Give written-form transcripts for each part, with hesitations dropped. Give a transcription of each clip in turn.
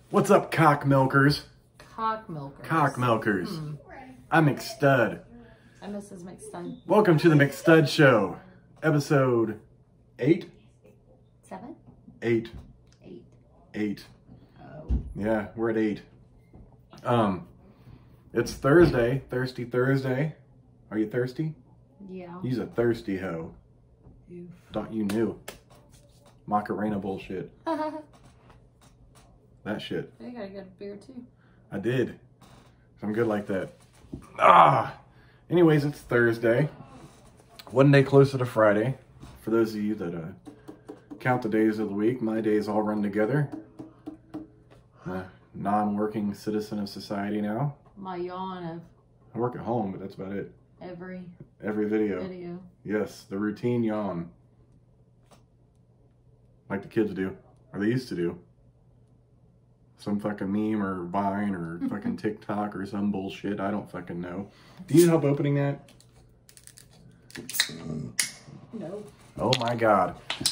What's up, cock milkers? Cock milkers. Cock milkers. I'm McStud. I'm Mrs. McStud. Welcome to the McStud Show, episode 8? 7? 8. 8. 8. Oh. Yeah, we're at 8. It's Thursday, Thirsty Thursday. Are you thirsty? Yeah. He's a thirsty hoe. Oof. Thought you knew. Macarena bullshit. That shit. I gotta get a beer too. I did. I'm good like that. Anyways, it's Thursday. One day closer to Friday. For those of you that count the days of the week, my days all run together. Non-working citizen of society now. My yawn of I work at home, but that's about it. every video. Yes, the routine yawn. Like the kids do. Or they used to do. Some fucking meme or Vine or fucking TikTok or some bullshit. I don't fucking know. Do you need help opening that? No. Oh my God.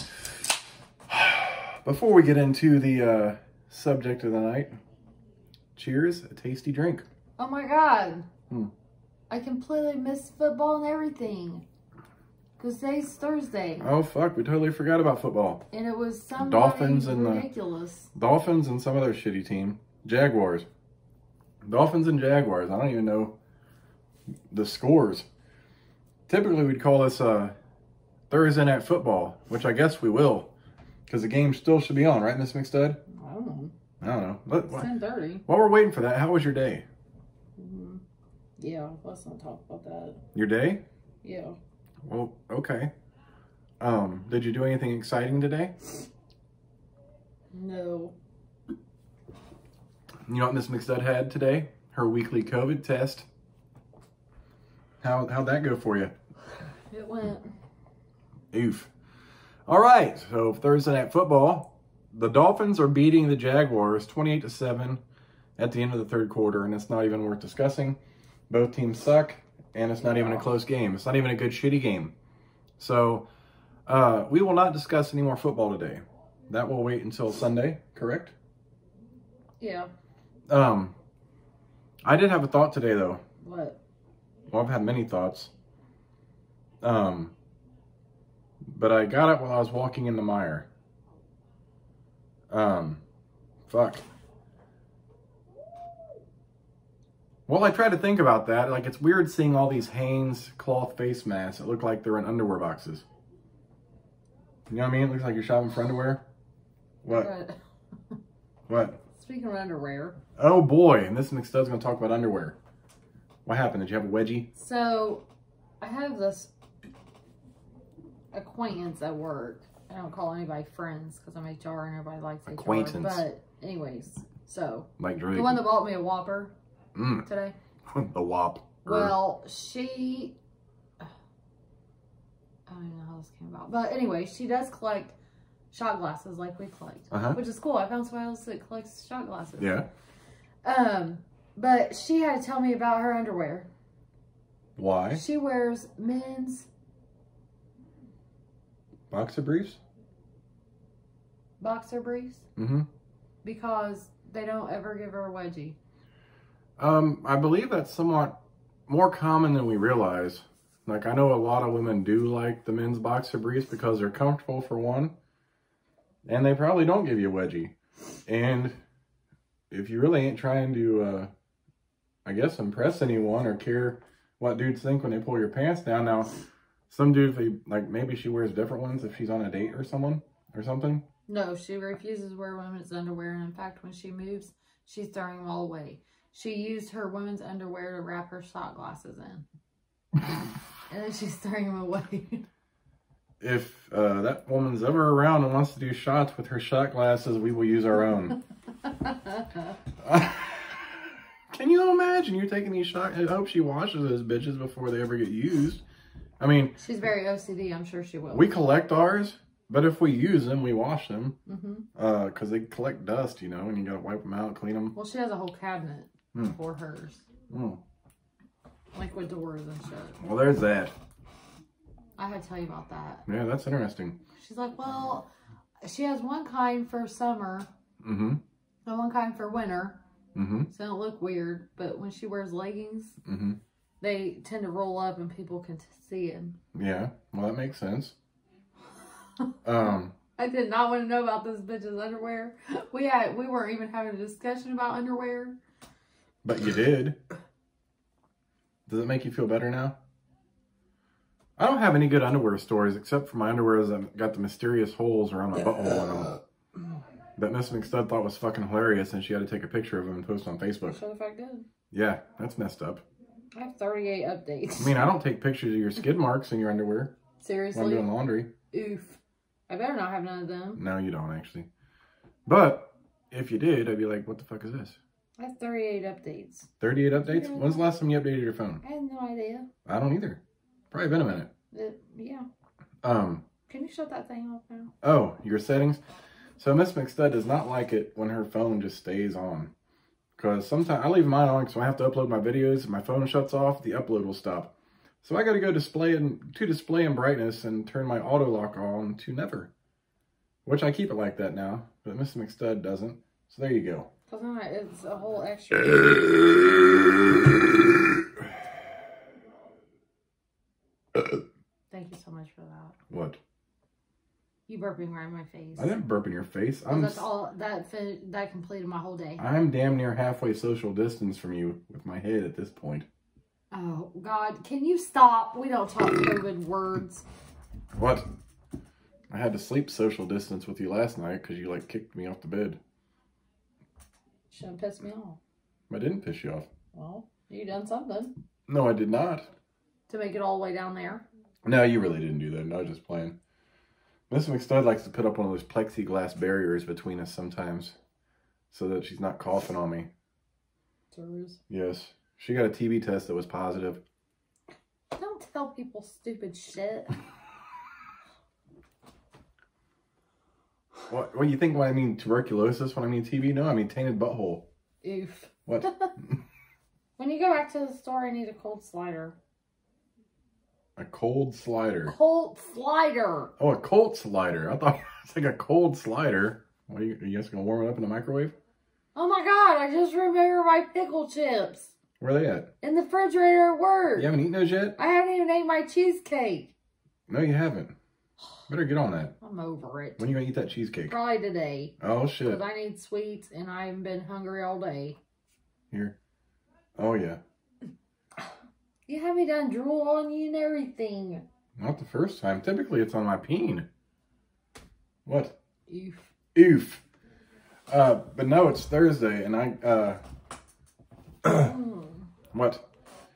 Before we get into the subject of the night, cheers, a tasty drink. Oh my God. I completely missed football and everything. Because today's Thursday. Oh fuck, we totally forgot about football. And it was somebody Dolphins and ridiculous. Dolphins and some other shitty team. Jaguars. Dolphins and Jaguars. I don't even know the scores. Typically we'd call this Thursday Night Football, which I guess we will. Because the game still should be on, right, Miss McStud? I don't know. I don't know. It's 10:30. While we're waiting for that, how was your day? Yeah, let's not talk about that. Your day? Yeah. Well, okay. Did you do anything exciting today? No. You know what Miss McStud had today? Her weekly COVID test. How'd that go for you? It went. Oof. All right, so Thursday Night Football. The Dolphins are beating the Jaguars 28-7 at the end of the third quarter, and it's not even worth discussing. Both teams suck, and it's not even a close game. It's not even a good, shitty game. So, we will not discuss any more football today. That will wait until Sunday, correct? Yeah. I did have a thought today, though. What? Well, I've had many thoughts. But I got it while I was walking in the mire. Fuck. Well, I tried to think about that. Like, it's weird seeing all these Hanes cloth face masks that look like they're in underwear boxes. You know what I mean? It looks like you're shopping for underwear. What? What? Speaking of underwear. Oh, boy. And this McStud's going to talk about underwear. What happened? Did you have a wedgie? So, I have this acquaintance at work. I don't call anybody friends because I'm HR and everybody likes HR. Acquaintance. But anyways, so. Like Drake. The one that bought me a Whopper today. The Whop. Well, she... I don't even know how this came about. But anyway, she does collect shot glasses like we collect. Which is cool. I found somebody else that collects shot glasses. Yeah. But she had to tell me about her underwear. Why? She wears men's... Boxer briefs? boxer briefs. Because they don't ever give her a wedgie. I believe that's somewhat more common than we realize. Like, I know a lot of women do like the men's boxer briefs because they're comfortable for one. And they probably don't give you a wedgie. And if you really ain't trying to, I guess, impress anyone or care what dudes think when they pull your pants down. Now, some dudes, like, maybe she wears different ones if she's on a date or someone or something. No, she refuses to wear women's underwear. And in fact, when she moves, she's throwing them all away. She used her women's underwear to wrap her shot glasses in. And then she's throwing them away. If that woman's ever around and wants to do shots with her shot glasses, we will use our own. Can you imagine you taking these shots? I hope she washes those bitches before they ever get used. I mean... She's very OCD. I'm sure she will. We collect ours, but if we use them, we wash them. Because they collect dust, you know, and you got to wipe them out, clean them. Well, she has a whole cabinet for hers. Like with doors and shit. Well, there's that. I had to tell you about that. Yeah, that's interesting. She's like, well, she has one kind for summer. The one kind for winter. Mm-hmm. So they don't look weird. But when she wears leggings, mm-hmm. they tend to roll up and people can see them. Yeah, well, that makes sense. I did not want to know about this bitch's underwear. We weren't even having a discussion about underwear. But you did. Does it make you feel better now? I don't have any good underwear stories except for my underwear that got the mysterious holes around my butthole in them. That Miss McStud thought was fucking hilarious, and she had to take a picture of them and post on Facebook. Sure the fuck did. Yeah, that's messed up. I have 38 updates. I mean, I don't take pictures of your skid marks in your underwear. Seriously? When I'm doing laundry. Oof. I better not have none of them. No, you don't, actually. But, if you did, I'd be like, what the fuck is this? I have 38 updates. 38 updates? When's the last time you updated your phone? I have no idea. I don't either. Probably been a minute. Yeah. Can you shut that thing off now? Oh, your settings? So Miss McStud does not like it when her phone just stays on. Because sometimes I leave mine on because when I have to upload my videos and my phone shuts off, the upload will stop. So I got to go display and brightness and turn my auto lock on to never. Which I keep it like that now, but Miss McStud doesn't. So there you go. Because it's a whole extra. Thank you so much for that. What? You burping right in my face. I didn't burp in your face. That's all that completed my whole day. I'm damn near halfway social distance from you with my head at this point. Oh God, can you stop? We don't talk COVID words. What? I had to sleep social distance with you last night because you like kicked me off the bed. Shouldn't piss me off. I didn't piss you off. Well, you done something. No, I did not. To make it all the way down there? No, you really didn't do that. No, I was just playing. Miss McStud likes to put up one of those plexiglass barriers between us sometimes so that she's not coughing on me. Serious? Yes. She got a TB test that was positive. Don't tell people stupid shit. What do you think when I mean tuberculosis, when I mean TB? No, I mean tainted butthole. Oof. What? When you go back to the store, I need a cold slider. A cold slider? Cold slider. Oh, a cold slider. I thought it was like a cold slider. What, are you guys going to warm it up in the microwave? Oh my God, I just remember my pickle chips. Where are they at? In the refrigerator at work. You haven't eaten those yet? I haven't even ate my cheesecake. No, you haven't. Better get on that. I'm over it. When are you going to eat that cheesecake? Probably today. Oh, shit. Because I need sweets and I haven't been hungry all day. Here. Oh, yeah. You have me done drool on you and everything. Not the first time. Typically, it's on my peen. What? Oof. Oof. But no, it's Thursday, and I, What?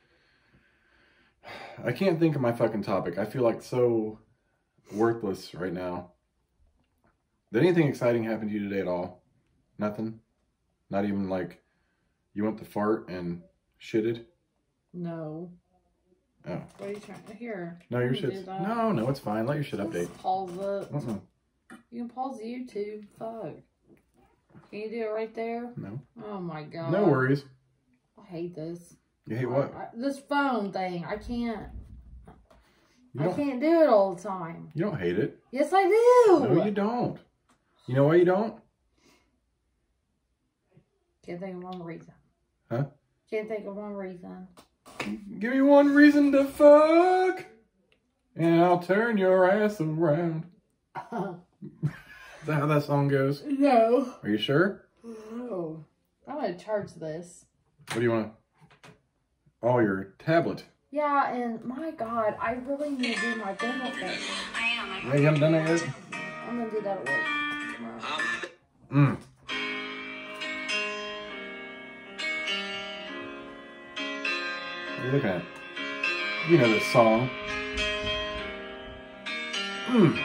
I can't think of my fucking topic. I feel like so worthless right now. Did anything exciting happen to you today at all? Nothing? Not even like you went to fart and shitted? No. Oh. What are you trying to hear? No, your shit's... No, it's fine. Let your shit update. Just pause it. You can pause YouTube. Fuck. Can you do it right there? No. Oh my God. No worries. I hate this. You hate what? This phone thing. I can't. I can't do it all the time. You don't hate it. Yes, I do. No, you don't. You know why you don't? Can't think of one reason. Huh? Can't think of one reason. Give me one reason to fuck, and I'll turn your ass around. Is that how that song goes? No. Are you sure? No. I'm going to charge this. What do you want? Oh, your tablet. Yeah, and my God, I really need to do my benefit. Yeah, you haven't done that yet? I'm going to do that at work tomorrow. Mm. What are you looking at? You know this song. Mm.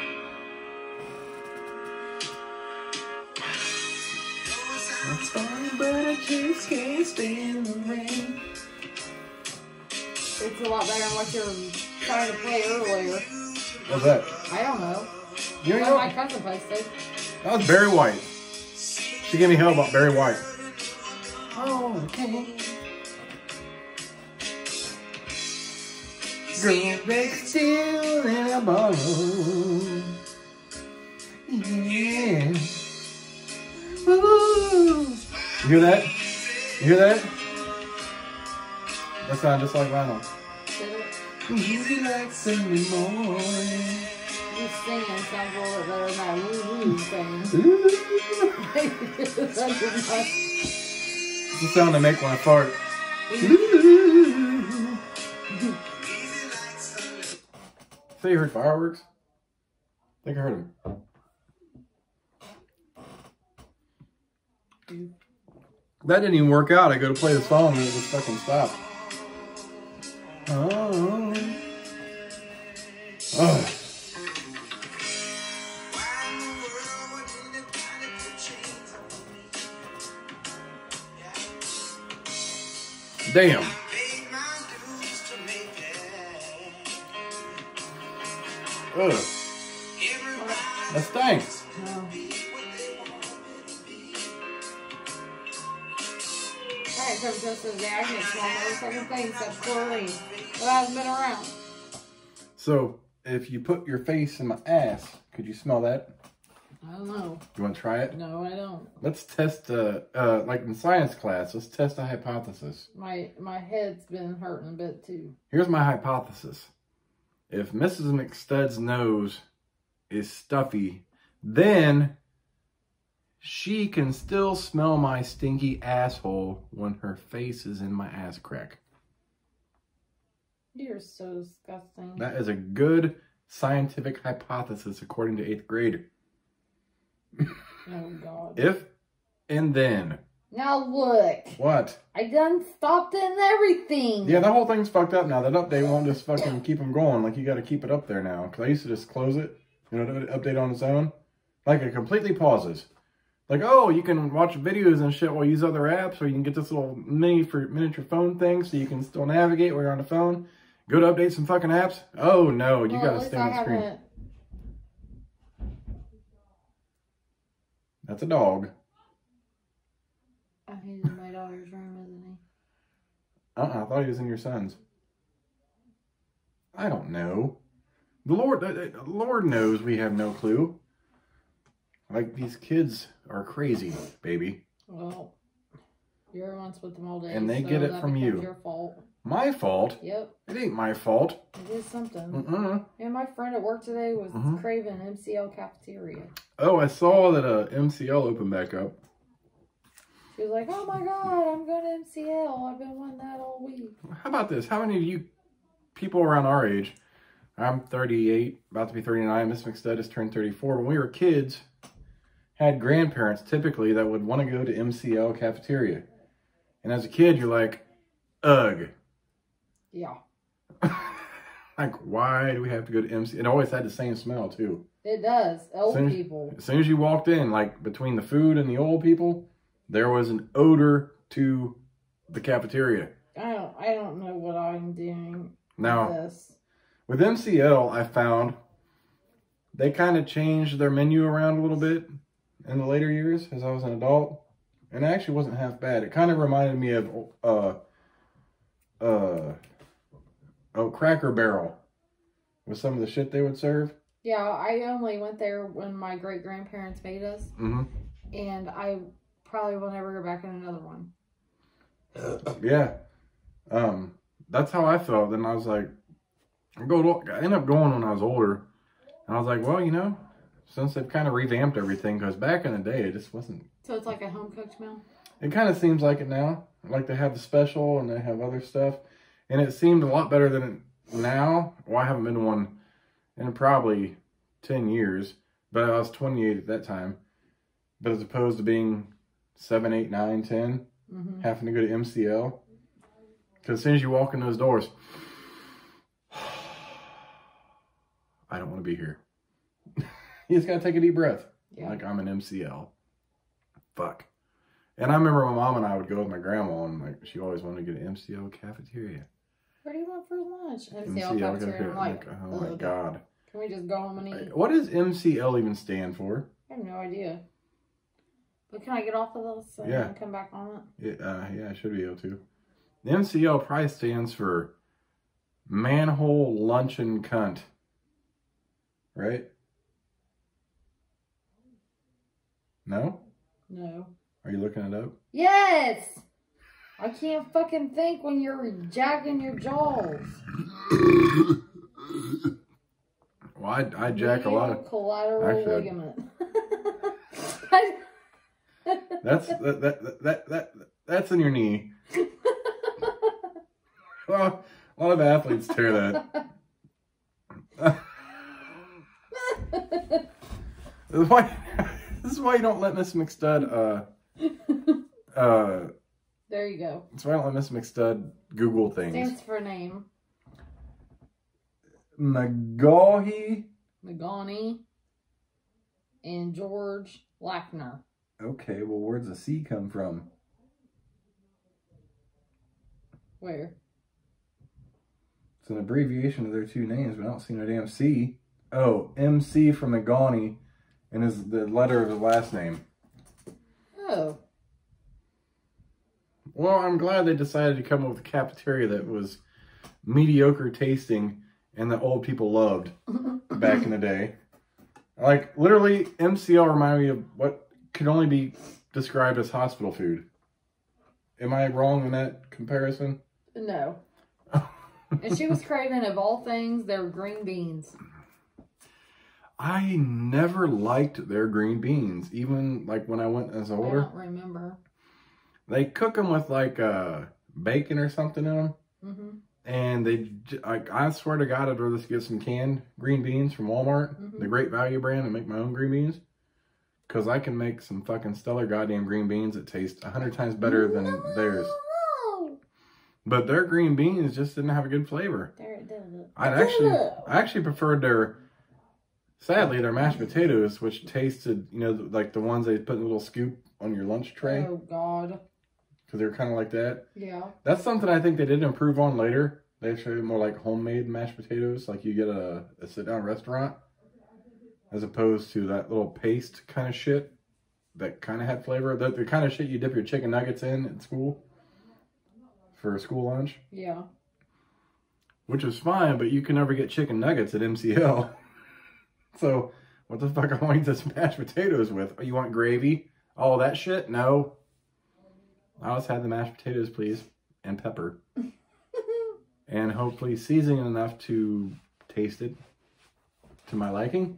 I'm sorry, but I just can't stand the rain. It's a lot better than what you were trying to play earlier. What's that? I don't know. You What know? my cousin posted. That was Barry White. She gave me hell about Barry White. Oh, okay. Girl, next still in a bottle. Yeah. Ooh. You hear that? You hear that? That sounds just like vinyl. Easy like Sunday morning. You singing sounds a little bit better than that woo-woo thing. It's the sound I make when I fart. Say you heard fireworks? I think I heard them. That didn't even work out. I go to play the song and it just fucking stopped. Oh. Oh. Damn. Ugh. That stinks. No. Alright, so just today I can smell those second things except chlorine. But I've been around. So, if you put your face in my ass, could you smell that? I don't know. You want to try it? No, I don't. Let's test, like in science class, let's test a hypothesis. My head's been hurting a bit too. Here's my hypothesis. If Mrs. McStud's nose is stuffy, then she can still smell my stinky asshole when her face is in my ass crack. You're so disgusting. That is a good scientific hypothesis according to 8th grade. Oh, God. If and then. Now look. What? I done stopped it and everything. Yeah, the whole thing's fucked up now. That update won't just fucking keep them going. Like, you got to keep it up there now. Because I used to just close it. You know, update on its own. Like, it completely pauses. Like, oh, you can watch videos and shit while you use other apps. Or you can get this little miniature phone thing so you can still navigate while you're on the phone. Go to update some fucking apps. Oh, no. You got to stay on the screen. That's a dog. Oh, he's in my daughter's room, isn't he? I thought he was in your son's. I don't know. The Lord knows we have no clue. Like, these kids are crazy, baby. Well, you're the ones with them all day. And they get it from you. Your fault. My fault? Yep. It ain't my fault. It is something. Mm-mm. And my friend at work today was craving MCL cafeteria. Oh, I saw that MCL opened back up. She was like, oh my God, I'm going to MCL. I've been wanting that all week. How about this? How many of you people around our age, I'm 38, about to be 39, Miss McStud has turned 34. When we were kids, had grandparents typically that would want to go to MCL cafeteria. And as a kid, you're like, ugh. Yeah. Like, why do we have to go to MCL? It always had the same smell, too. It does. Old people. As soon as you walked in, like, between the food and the old people, there was an odor to the cafeteria. I don't know what I'm doing now, with this. With MCL, I found they kind of changed their menu around a little bit in the later years as I was an adult. And it actually wasn't half bad. It kind of reminded me of Cracker Barrel with some of the shit they would serve. Yeah, I only went there when my great-grandparents made us. Mm-hmm. And I probably will never go back in another one. Yeah. That's how I felt. And I was like, I ended up going when I was older. And I was like, well, you know, since they've kind of revamped everything, because back in the day, it just wasn't. So it's like a home-cooked meal? It kind of seems like it now. Like they have the special and they have other stuff. And it seemed a lot better than it now. Well, I haven't been to one in probably 10 years. But I was 28 at that time. But as opposed to being 7, 8, 9, 10, having to go to MCL. Because as soon as you walk in those doors, I don't want to be here. You just got to take a deep breath. Yeah. Like I'm an MCL. Fuck. And I remember my mom and I would go with my grandma and like she always wanted to get an MCL cafeteria. What do you want for lunch? MCL cafeteria. I'm like, oh my God. Can we just go home and eat? What does MCL even stand for? I have no idea. But can I get off of this and come back on it? Yeah, I should be able to. The MCL probably stands for Manhole Luncheon Cunt. Right? No? No. Are you looking it up? Yes! I can't fucking think when you're jacking your jaws. Well, I jack a lot of... collateral ligament. That's in your knee. Well, a lot of athletes tear that. This is why you don't let Miss McStud, there you go. That's why I don't let Miss McStud Google things. Stands for name. McGawhy. And George Lackner. Okay, well, where's the C come from? Where? It's an abbreviation of their two names, but I don't see no damn C. Oh, MC from McGawny, and is the letter of his last name. Oh. Well, I'm glad they decided to come up with a cafeteria that was mediocre tasting and that old people loved back in the day. Like, literally, MCL reminded me of what could only be described as hospital food. Am I wrong in that comparison? No. And she was craving, of all things, their green beans. I never liked their green beans, even like when I went as older. I don't remember. They cook them with like bacon or something in them. Mm-hmm. And I swear to God, I'd rather just get some canned green beans from Walmart, the Great Value brand, and make my own green beans. Because I can make some fucking stellar goddamn green beans that taste 100 times better than theirs. But their green beans just didn't have a good flavor. I actually preferred their, sadly, their mashed potatoes, which tasted, you know, like the ones they put in a little scoop on your lunch tray. Oh, God. Because they were kind of like that. Yeah. That's something I think they did improve on later. They showed more like homemade mashed potatoes, like you get a sit-down restaurant, as opposed to that little paste kind of shit that kind of had flavor. The kind of shit you dip your chicken nuggets in at school for a school lunch. Yeah. Which is fine, but you can never get chicken nuggets at MCL. So, what the fuck am I eating this mashed potatoes with? You want gravy? All that shit? No. I'll just have the mashed potatoes, please. And pepper. And hopefully seasoning enough to taste it to my liking.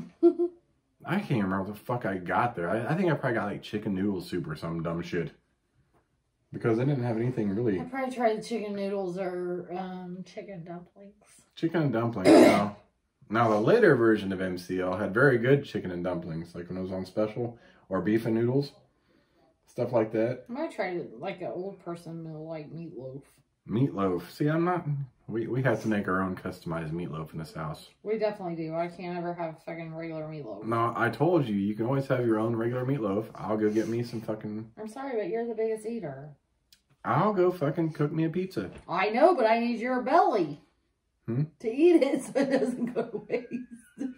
I can't remember what the fuck I got there. I think I probably got like chicken noodle soup or some dumb shit. Because they didn't have anything really. I probably tried the chicken noodles or chicken dumplings. Chicken and dumplings, no. Now, the later version of MCL had very good chicken and dumplings, like when it was on special, or beef and noodles, stuff like that. I might try like an old person meal, like meatloaf. Meatloaf. See, I'm not, we have to make our own customized meatloaf in this house. We definitely do. I can't ever have fucking regular meatloaf. No, I told you, you can always have your own regular meatloaf. I'll go get me some fucking... I'm sorry, but you're the biggest eater. I'll go fucking cook me a pizza. I know, but I need your belly. To eat it so it doesn't go to waste.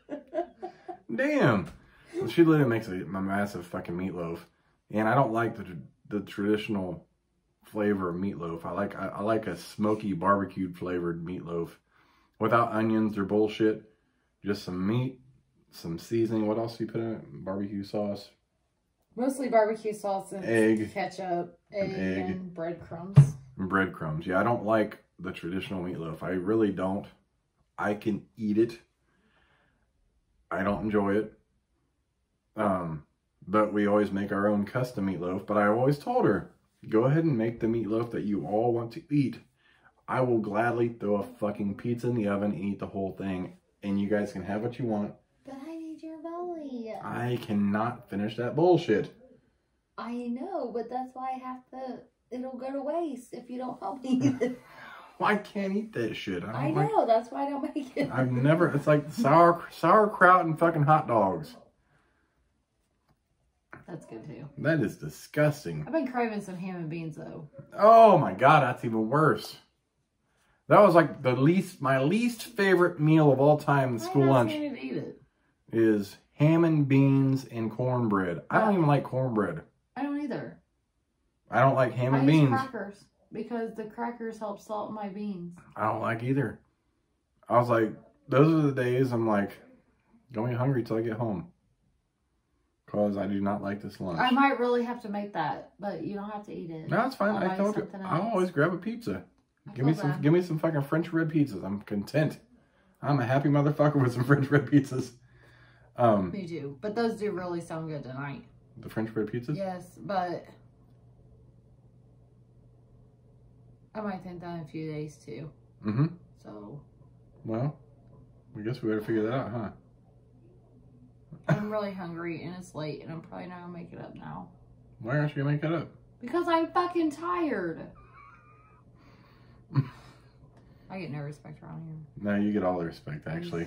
Damn. Well, she literally makes a massive fucking meatloaf. And I don't like the traditional flavor of meatloaf. I like a smoky barbecued flavored meatloaf. Without onions or bullshit. Just some meat, some seasoning. What else do you put in it? Barbecue sauce. Mostly barbecue sauce and egg. Ketchup, egg and breadcrumbs. And breadcrumbs. Yeah, I don't like the traditional meatloaf. I really don't. I can eat it. I don't enjoy it. But we always make our own custom meatloaf. But I always told her, go ahead and make the meatloaf that you all want to eat. I will gladly throw a fucking pizza in the oven and eat the whole thing. And you guys can have what you want. But I need your belly. I cannot finish that bullshit. I know, but that's why I have to... It'll go to waste if you don't help me eat it. Well, I can't eat that shit. I know, that's why I don't make it. I've never... It's like sauerkraut and fucking hot dogs. That's good too. That is disgusting. I've been craving some ham and beans though. Oh my God, that's even worse. That was like my least favorite meal of all time in school lunch. I don't eat it. Is ham and beans and cornbread. I don't even like cornbread. I don't either. I don't like ham and beans. I use crackers because the crackers help salt my beans. I don't like either. I was like, those are the days I'm like, don't get hungry till I get home. Because I do not like this lunch. I might really have to make that, but you don't have to eat it. No, it's fine. I told you. I'll always grab a pizza. Give me some fucking French bread pizzas. I'm content. I'm a happy motherfucker with some French bread pizzas. Me too. But those do really sound good tonight. The French bread pizzas? Yes, but I might think that in a few days too. Mm-hmm. So. Well, I guess we better figure that out, huh? I'm really hungry and it's late and I'm probably not gonna make it up now. Why aren't you gonna make that up? Because I'm fucking tired. I get no respect around here. No, you get all the respect, actually.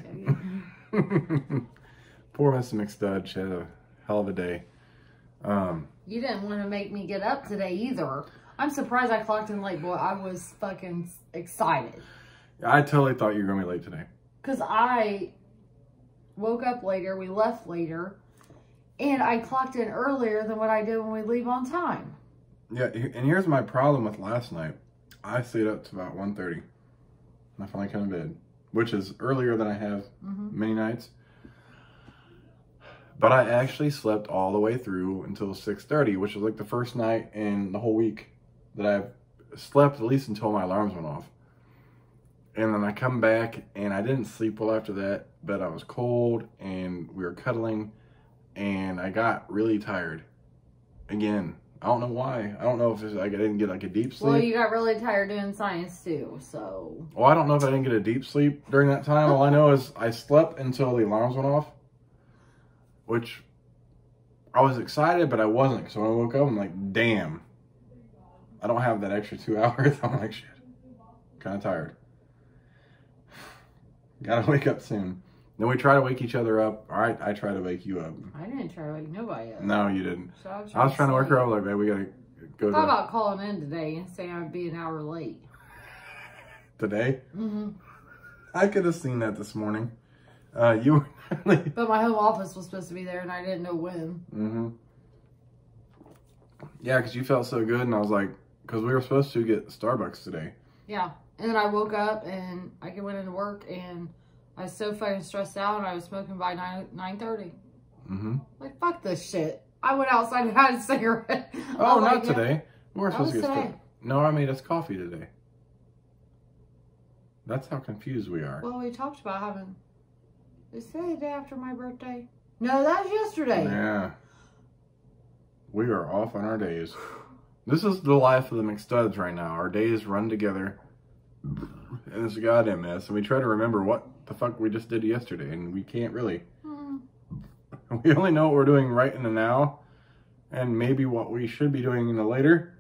Poor Mr. McStud. She had a hell of a day. You didn't want to make me get up today either. I'm surprised I clocked in late, boy. I was fucking excited. I totally thought you were going to be late today. Because I woke up later, we left later, and I clocked in earlier than what I did when we leave on time. Yeah, and here's my problem with last night. I stayed up to about 1:30. And I finally came to bed, which is earlier than I have many nights. But I actually slept all the way through until 6:30, which was like the first night in the whole week that I've slept at least until my alarms went off. And then I come back and I didn't sleep well after that, but I was cold and we were cuddling and I got really tired again. I don't know why. I don't know if it's like I didn't get like a deep sleep. Well, you got really tired doing science too, so. Well, I don't know if I didn't get a deep sleep during that time. All I know is I slept until the alarms went off, which I was excited, but I wasn't. So when I woke up, I'm like, damn, I don't have that extra 2 hours. I'm like, shit, kind of tired. Gotta wake up soon. Then we try to wake each other up. All right, I try to wake you up. I didn't try to wake nobody up. No, you didn't. So I was trying to work her up like, babe, we gotta go. How about calling in today and saying I'd be an hour late? Today? Mm-hmm. I could have seen that this morning. You were really... But my home office was supposed to be there and I didn't know when. Mm-hmm. Yeah, because you felt so good and I was like, because we were supposed to get Starbucks today. Yeah. And then I woke up and I went into work and I was so fucking stressed out and I was smoking by 9:30. Mm-hmm. Like, fuck this shit. I went outside and had a cigarette. Oh, not today. We were supposed to get today. Starbucks. No, I made us coffee today. That's how confused we are. Well, we talked about having... Is today the day after my birthday? No, that was yesterday. Yeah. We are off on our days. This is the life of the McStuds right now. Our days run together. And it's a goddamn mess. And we try to remember what the fuck we just did yesterday. And we can't really. We only know what we're doing right in the now. And maybe what we should be doing in the later.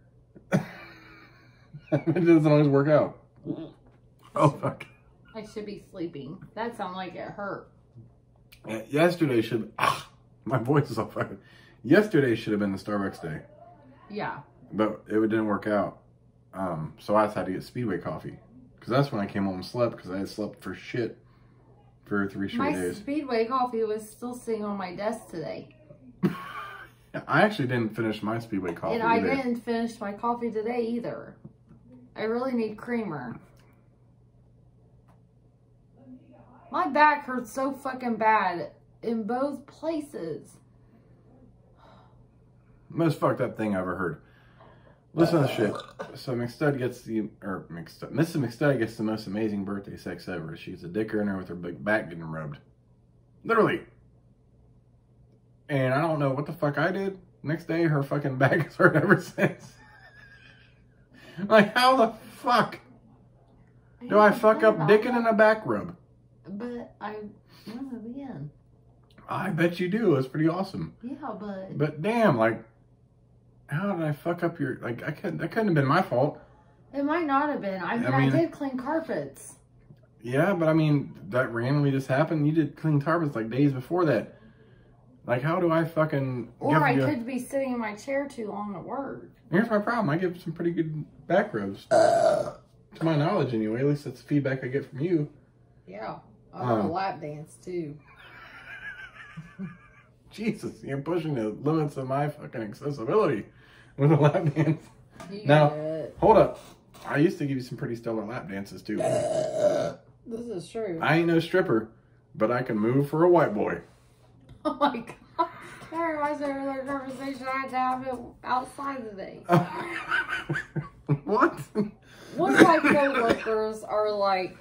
It doesn't always work out. Oh, fuck. I should be sleeping. That sounded like it hurt. Yesterday should... my voice is all fucking... Yesterday should have been the Starbucks day. Yeah. But it didn't work out. So I had to get Speedway coffee. Because that's when I came home and slept. Because I had slept for shit for 3 straight days. My Speedway coffee was still sitting on my desk today. I actually didn't finish my Speedway coffee And I didn't finish my coffee today either. I really need creamer. My back hurts so fucking bad in both places. Most fucked up thing I ever heard. Listen to this shit. So Mrs. McStud gets the most amazing birthday sex ever. She's a dick earner with her big back getting rubbed. Literally. And I don't know what the fuck I did. Next day, her fucking back has hurt ever since. Like, how the fuck do I fuck up dicking in a back rub? But I want it again. I bet you do. It's pretty awesome. Yeah, but... But damn, like, how did I fuck up your... Like, that couldn't have been my fault. It might not have been. I mean, I did clean carpets. Yeah, but I mean, that randomly just happened. You did clean carpets like days before that. Like, how do I fucking... Or I could be sitting in my chair too long at work. Here's my problem. I give some pretty good back rubs. To my knowledge, anyway. At least that's the feedback I get from you. Yeah. I want a lap dance, too. Jesus, you're pushing the limits of my fucking accessibility with a lap dance. Now, hold up. I used to give you some pretty stellar lap dances, too. This is true. I ain't no stripper, but I can move for a white boy. Oh, my God. That reminds entire conversation I had to have it outside today. What? One of my co-workers are like,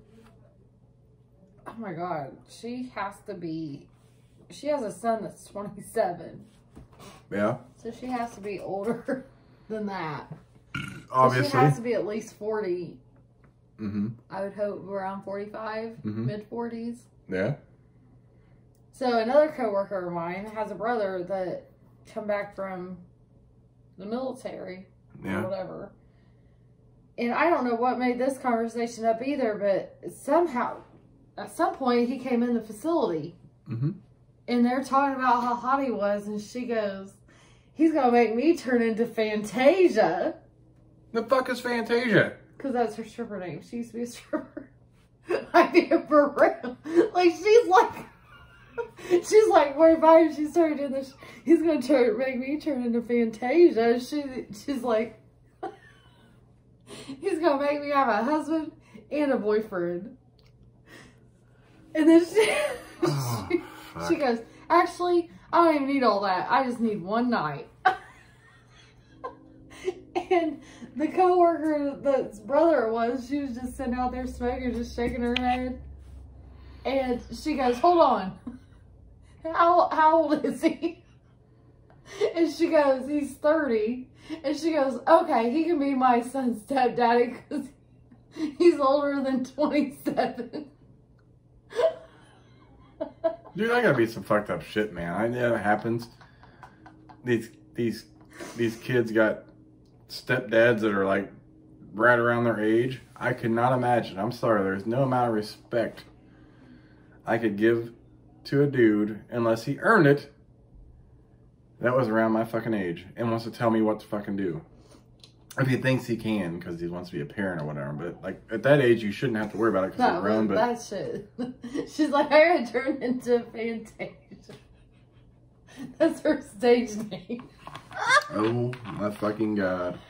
oh my God, she has a son that's 27. Yeah. So she has to be older than that. Obviously. So she has to be at least 40. Mm-hmm. I would hope around 45, mid-40s. Yeah. So another coworker of mine has a brother that come back from the military or whatever. And I don't know what made this conversation up either, but somehow, at some point, he came in the facility. Mm-hmm. And they're talking about how hot he was, and she goes, he's going to make me turn into Fantasia. The fuck is Fantasia? Because that's her stripper name. She used to be a stripper. I mean, for real. Like, she's like 45, she started doing this. He's going to make me turn into Fantasia. She's like, he's going to make me have a husband and a boyfriend. And then she goes, actually, I don't even need all that. I just need one night. And the coworker that's brother it was, she was just sitting out there smoking, just shaking her head. And she goes, hold on. How old is he? And she goes, he's 30. And she goes, okay, he can be my son's stepdaddy because he's older than 27. Dude, I gotta be some fucked up shit, man. I know it happens. These kids got stepdads that are like right around their age. I could not imagine. I'm sorry, there's no amount of respect I could give to a dude unless he earned it that was around my fucking age and wants to tell me what to fucking do. If he thinks he can because he wants to be a parent or whatever. But like at that age, you shouldn't have to worry about it because they're grown. But that shit. She's like, I gotta turn into Fantasia. That's her stage name. Oh my fucking God.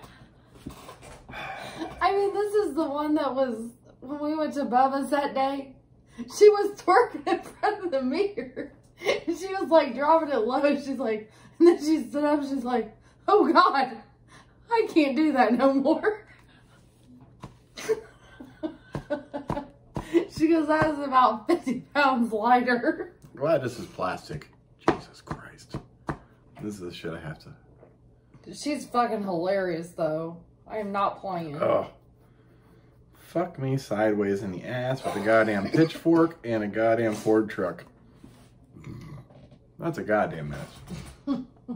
I mean, this is the one that was when we went to Bubba's that day. She was twerking in front of the mirror. And she was like dropping it low. She's like, and then she stood up. She's like, oh God, I can't do that no more. She goes, that is about 50 pounds lighter. Glad this is plastic. Jesus Christ. This is the shit I have to. She's fucking hilarious though. I am not playing. Oh. Fuck me sideways in the ass with a goddamn pitchfork and a goddamn Ford truck. That's a goddamn mess.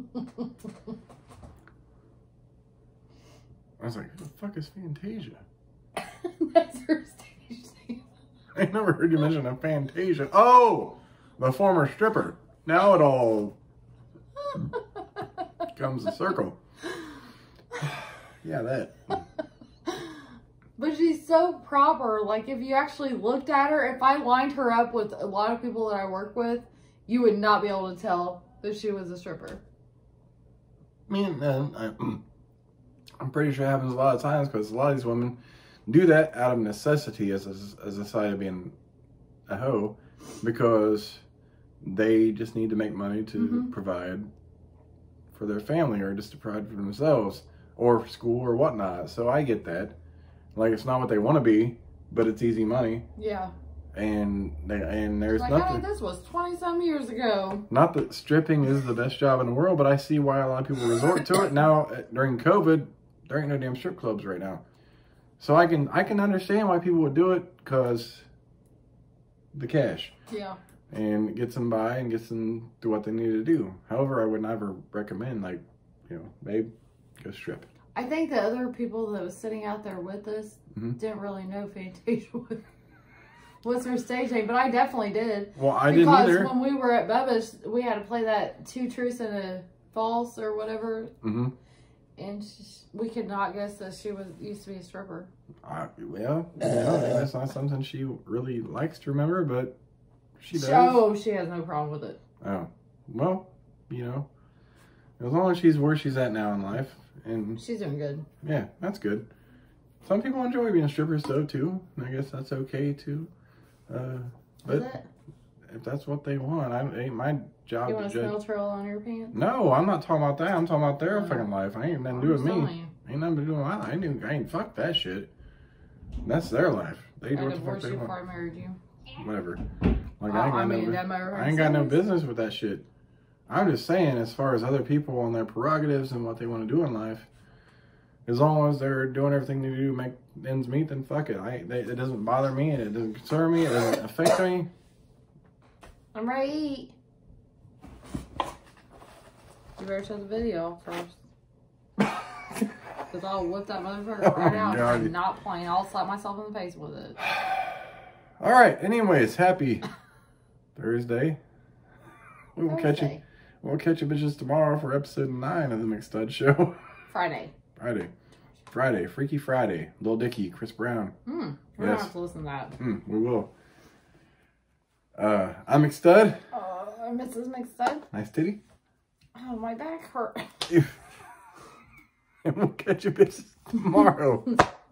I was like, who the fuck is Fantasia? That's her stage name. I never heard you mention a Fantasia. Oh! The former stripper. Now it all comes a circle. Yeah, that. But she's so proper. Like, if you actually looked at her, if I lined her up with a lot of people that I work with, you would not be able to tell that she was a stripper. I mean, I'm pretty sure it happens a lot of times because a lot of these women do that out of necessity as a side of being a hoe because they just need to make money to provide for their family or just to provide for themselves or for school or whatnot. So I get that. Like, it's not what they want to be, but it's easy money. Yeah. And there's like, nothing. This was 20-some years ago. Not that stripping is the best job in the world, but I see why a lot of people resort to it now. During COVID, there ain't no damn strip clubs right now, so I can understand why people would do it because the cash. Yeah. And it gets them by and gets them to what they need to do. However, I would never recommend like, babe, go strip. I think the other people that was sitting out there with us didn't really know Fantasia was her stage name, but I definitely did. Well, I didn't either. Because when we were at Bubba's, we had to play that 2 truths and a false or whatever. Mm-hmm. And we could not guess that she used to be a stripper. Well, that's not something she really likes to remember, but she does. Oh, she has no problem with it. Oh, well, as long as she's where she's at now in life. And she's doing good. Yeah, that's good. Some people enjoy being strippers though too. And I guess that's okay too. But if that's what they want, it ain't my job You to want a judge. smell trail on your pants? No, I'm not talking about that. I'm talking about their fucking life. I ain't nothing to do with me. You. Ain't nothing to do with mine. I ain't fuck that shit. That's their life. They do I what the fuck divorced they you want. before I married you. Whatever. Like I ain't got no business with that shit. I'm just saying, as far as other people and their prerogatives and what they want to do in life, as long as they're doing everything they do to make ends meet, then fuck it. It doesn't bother me. It doesn't concern me. It doesn't affect me. I'm ready to eat. You better show the video first. Because I'll whip that motherfucker right out. God. I'm not playing. I'll slap myself in the face with it. All right. Anyways, happy Thursday. We'll catch you bitches tomorrow for episode 9 of the McStud Show. Friday. Freaky Friday. Lil Dicky, Chris Brown. We're gonna have to listen to that. We will. I'm McStud. Mrs. McStud. Nice titty. Oh, my back hurt. And we'll catch you bitches tomorrow.